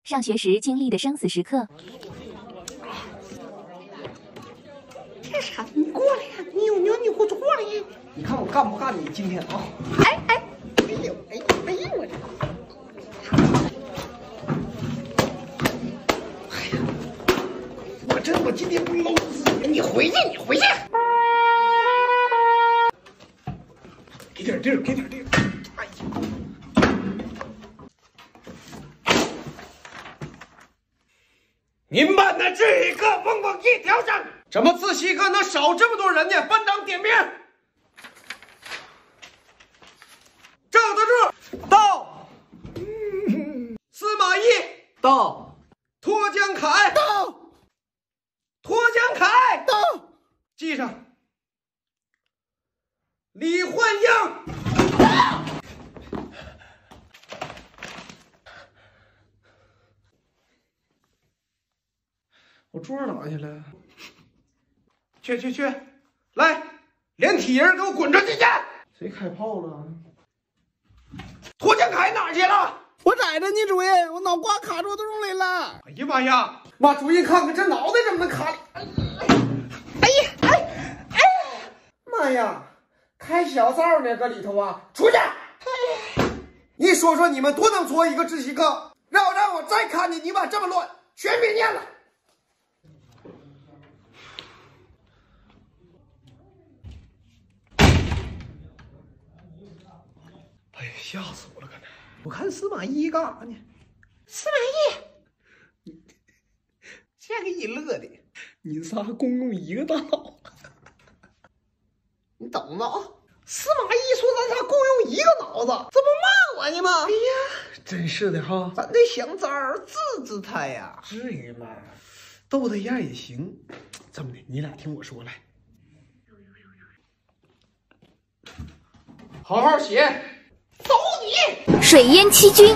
上学时经历的生死时刻。 这啥？你过来呀！你有牛，你给我过来呀！你看我干不干你今天啊？哎呦，我这。 我今天不搂死你！你回去，你回去！给点地儿，给点地儿！哎呀！您班的自习课蹦蹦一条绳，怎么自习课能少这么多人呢？班长点名。赵德柱到，司马懿到，脱江凯到。 脱江凯到，记上。李焕英到。我桌哪去了？去，来，连体人给我滚出去去！谁开炮了？脱江凯哪去了？ 我在这呢，主任，我脑瓜卡桌洞里了。 哎呀妈呀！妈，主任看看这脑袋怎么能卡里？妈呀，开小灶呢，搁里头啊！出去！你说说你们多能做一个自习课？让我再看见你们这么乱，全别念了。哎呀，吓死我了！刚才我看司马懿干啥呢？司马懿，这给你乐的，你仨共用一个大脑。 你等着啊！司马懿说咱仨共用一个脑子，这不骂我呢吗？哎呀，真是的哈！咱得想招治治他呀。至于吗？逗他一样也行。这么的，你俩听我说来，好好写。走你！ 水淹七军。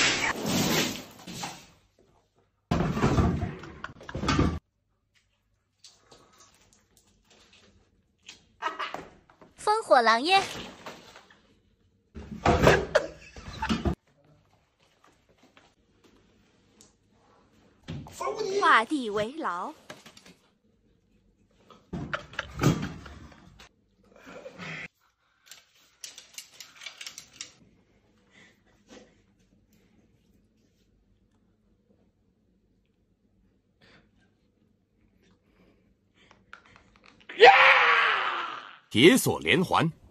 烽火狼烟， 走你！ 画地为牢。 铁锁连环。